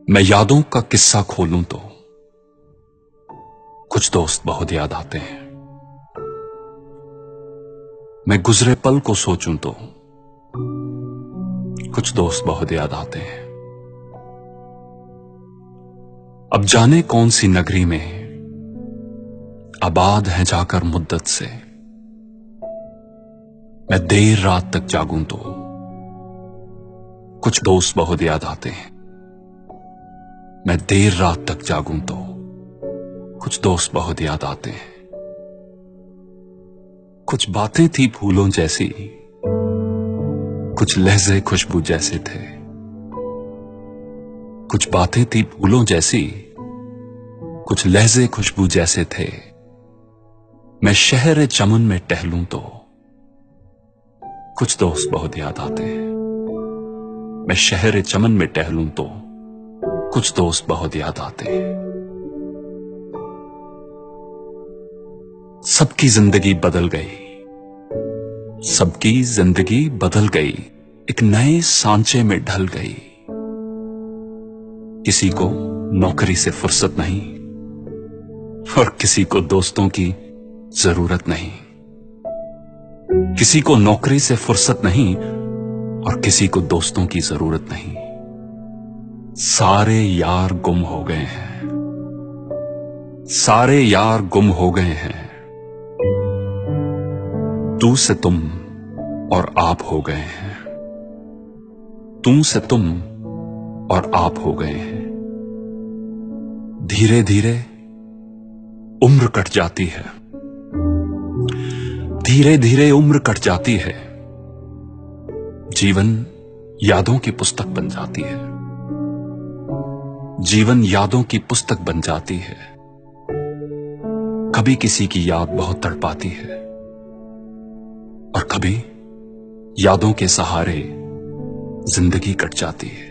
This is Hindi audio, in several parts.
मैं यादों का किस्सा खोलूं तो कुछ दोस्त बहुत याद आते हैं। मैं गुजरे पल को सोचूं तो कुछ दोस्त बहुत याद आते हैं। अब जाने कौन सी नगरी में आबाद है जाकर मुद्दत से, मैं देर रात तक जागूं तो कुछ दोस्त बहुत याद आते हैं। मैं देर रात तक जागूं तो कुछ दोस्त बहुत याद आते हैं। कुछ बातें थी फूलों जैसी, कुछ लहजे खुशबू जैसे थे। कुछ बातें थी फूलों जैसी, कुछ लहजे खुशबू जैसे थे। मैं शहर चमन में टहलूं तो कुछ दोस्त बहुत याद आते हैं। मैं शहर चमन में टहलूं तो कुछ दोस्त बहुत याद आते हैं। सबकी जिंदगी बदल गई, सबकी जिंदगी बदल गई, एक नए सांचे में ढल गई। किसी को नौकरी से फुर्सत नहीं और किसी को दोस्तों की जरूरत नहीं। किसी को नौकरी से फुर्सत नहीं और किसी को दोस्तों की जरूरत नहीं। सारे यार गुम हो गए हैं, सारे यार गुम हो गए हैं। तू से तुम और आप हो गए हैं, तू से तुम और आप हो गए हैं। धीरे धीरे उम्र कट जाती है, धीरे धीरे उम्र कट जाती है। जीवन यादों की पुस्तक बन जाती है, जीवन यादों की पुस्तक बन जाती है। कभी किसी की याद बहुत तड़पाती है और कभी यादों के सहारे जिंदगी कट जाती है।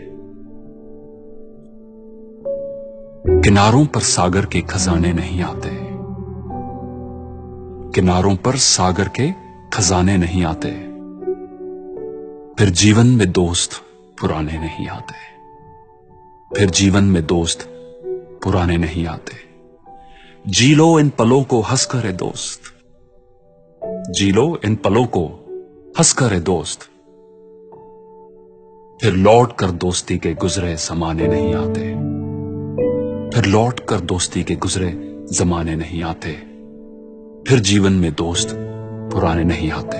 किनारों पर सागर के खजाने नहीं आते, किनारों पर सागर के खजाने नहीं आते। फिर जीवन में दोस्त पुराने नहीं आते, फिर जीवन में दोस्त पुराने नहीं आते। जी लो इन पलों को हंसकर है दोस्त, जी लो इन पलों को हंसकर है दोस्त। फिर लौट कर दोस्ती के गुजरे जमाने नहीं आते, फिर लौट कर दोस्ती के गुजरे जमाने नहीं आते। फिर जीवन में दोस्त पुराने नहीं आते।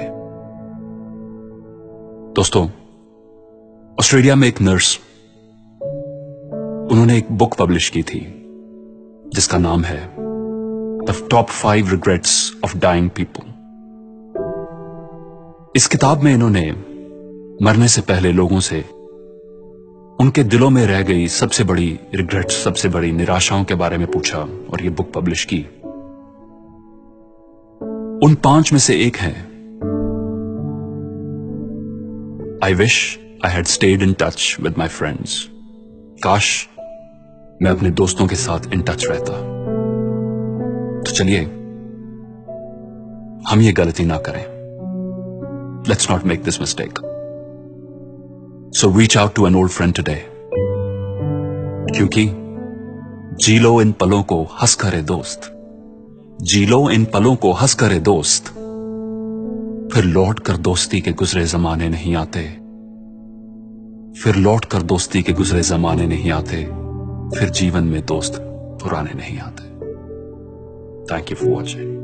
दोस्तों, ऑस्ट्रेलिया में एक नर्स, उन्होंने एक बुक पब्लिश की थी जिसका नाम है the top 5 regrets of dying people. इस किताब में इन्होंने मरने से पहले लोगों से उनके दिलों में रह गई सबसे बड़ी रिग्रेट्स, सबसे बड़ी निराशाओं के बारे में पूछा और ये बुक पब्लिश की। उन 5 में से एक है, I wish I had stayed in touch with my friends. काश मैं अपने दोस्तों के साथ इन टच रहता। तो चलिए हम ये गलती ना करें। Let's not make this mistake. So reach out to an old friend today, क्योंकि जी लो इन पलों को हंस करे दोस्त, जी लो इन पलों को हंस करे दोस्त। फिर लौट कर दोस्ती के गुजरे जमाने नहीं आते, फिर लौट कर दोस्ती के गुजरे जमाने नहीं आते। फिर जीवन में दोस्त पुराने नहीं आते। Thank you for watching.